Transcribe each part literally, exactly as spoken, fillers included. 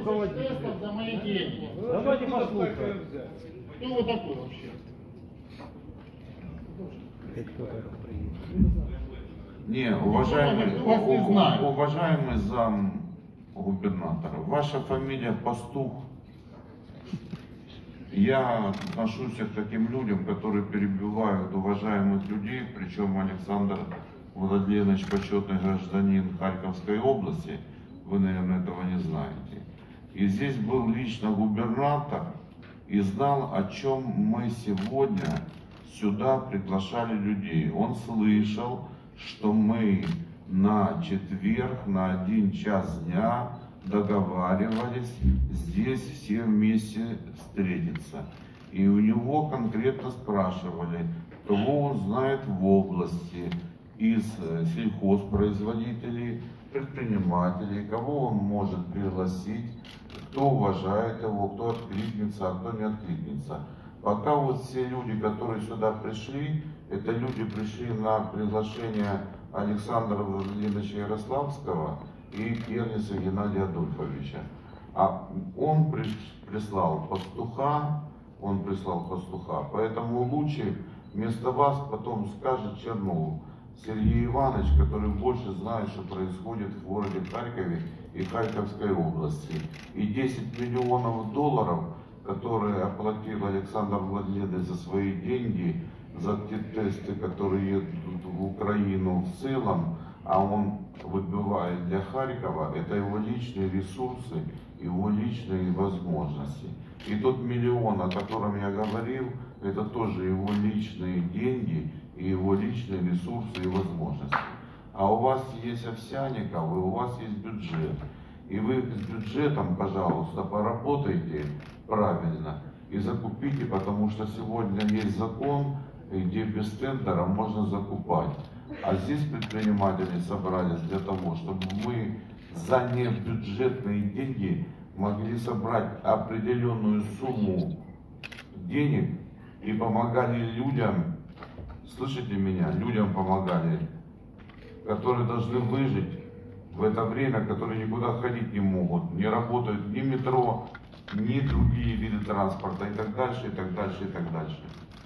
тестов за мои деньги. Давайте послушаем. Кто вы такой вообще? Не, уважаемый, вас не знаю. уважаемый зам губернатора, ваша фамилия Пастух. Я отношусь к таким людям, которые перебивают уважаемых людей, причем Александр Владимирович почетный гражданин Харьковской области, вы, наверное, этого не знаете. И здесь был лично губернатор и знал, о чем мы сегодня сюда приглашали людей. Он слышал, что мы на четверг, на один час дня договаривались здесь все вместе встретиться. И у него конкретно спрашивали, кого он знает в области, из сельхозпроизводителей, предпринимателей, кого он может пригласить, кто уважает его, кто откликнется, а кто не откликнется. Пока вот все люди, которые сюда пришли, это люди пришли на приглашение Александра Владимировича Ярославского и Кернеса Геннадия Адольфовича. А он прислал пастуха, он прислал пастуха, поэтому лучше вместо вас потом скажет Чернов Сергей Иванович, который больше знает, что происходит в городе Харькове и Харьковской области. И десять миллионов долларов, которые оплатил Александр Владимирович за свои деньги, за те тесты, которые едут в Украину в целом, а он выбивает для Харькова, это его личные ресурсы, его личные возможности. И тот миллион, о котором я говорил, это тоже его личные деньги и его личные ресурсы и возможности. А у вас есть Овсянников, и у вас есть бюджет. И вы с бюджетом, пожалуйста, поработайте правильно и закупите, потому что сегодня есть закон, где без тендера можно закупать. А здесь предприниматели собрались для того, чтобы мы за небюджетные деньги могли собрать определенную сумму денег и помогали людям, слышите меня, людям помогали, которые должны выжить в это время, которые никуда ходить не могут, не работают ни метро, ни другие виды транспорта и так дальше, и так дальше, и так дальше.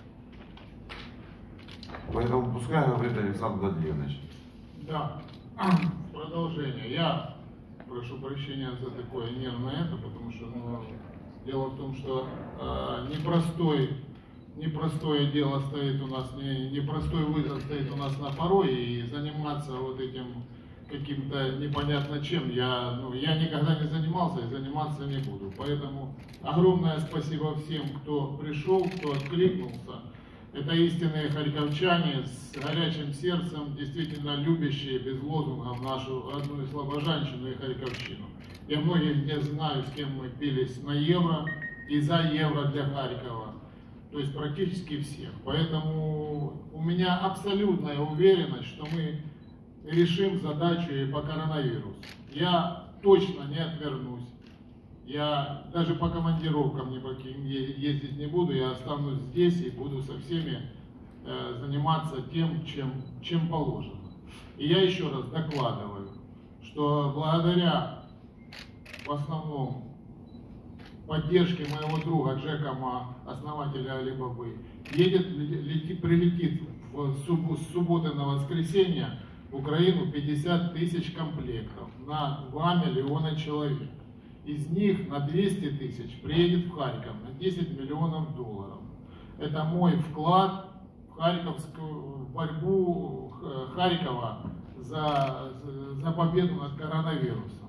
Поэтому пускай говорит Александр Владимирович. Да, продолжение. Я прошу прощения за такое нервное это, потому что ну, дело в том, что э, непростой, непростое дело стоит у нас, не, непростой вызов стоит у нас на порой, и заниматься вот этим каким-то непонятно чем, я, ну, я никогда не занимался и заниматься не буду. Поэтому огромное спасибо всем, кто пришел, кто откликнулся. Это истинные харьковчане с горячим сердцем, действительно любящие без лозунгов нашу родную слобожанщину и харьковщину. Я многих не знаю, с кем мы бились на евро и за евро для Харькова. То есть практически всех. Поэтому у меня абсолютная уверенность, что мы решим задачу и по коронавирусу. Я точно не отвернусь. Я даже по командировкам не ездить не буду, я останусь здесь и буду со всеми э, заниматься тем, чем, чем положено. И я еще раз докладываю, что благодаря в основном поддержке моего друга Джекома, основателя Алибабы, едет, летит, прилетит в субб, с субботы на воскресенье в Украину пятьдесят тысяч комплектов на два миллиона человек. Из них на двести тысяч приедет в Харьков на десять миллионов долларов. Это мой вклад в харьковскую в борьбу Харькова за, за победу над коронавирусом.